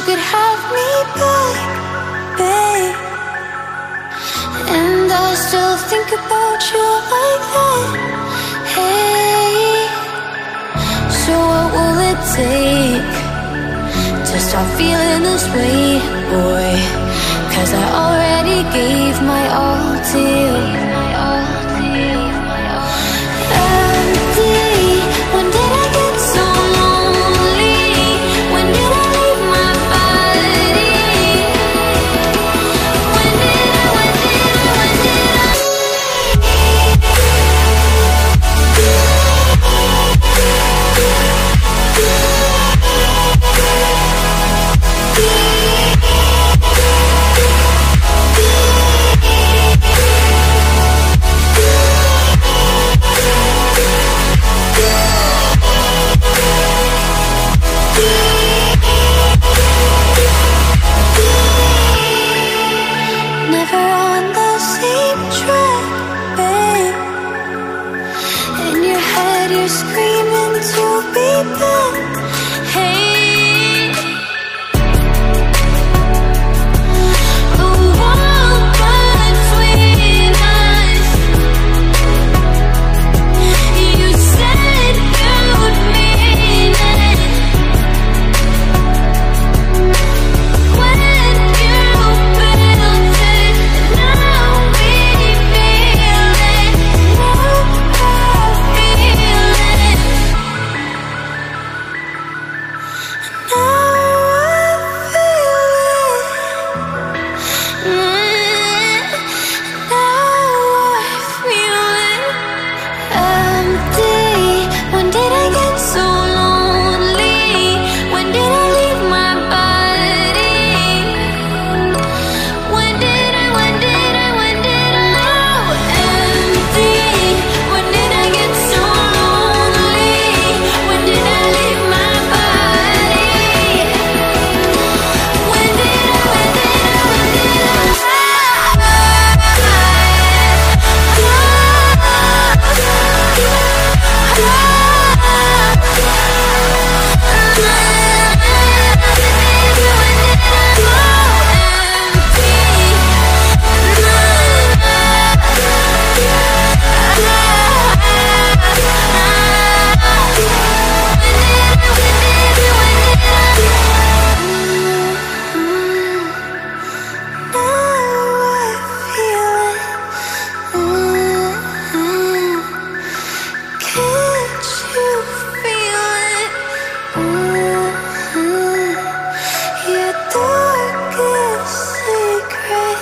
could have me back, babe. And I still think about you like that. Hey, so what will it take to stop feeling this way, boy? 'Cause I already gave my all to you. Empty, when did I get so lonely? When did I leave my body? When did I? Never on the same track, babe. In your head you're screaming to be back. Hey, the wall between us, you said you'd mean it. When you built it, now we feel it. Now I feel it.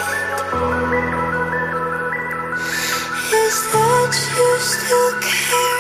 Is that you still care?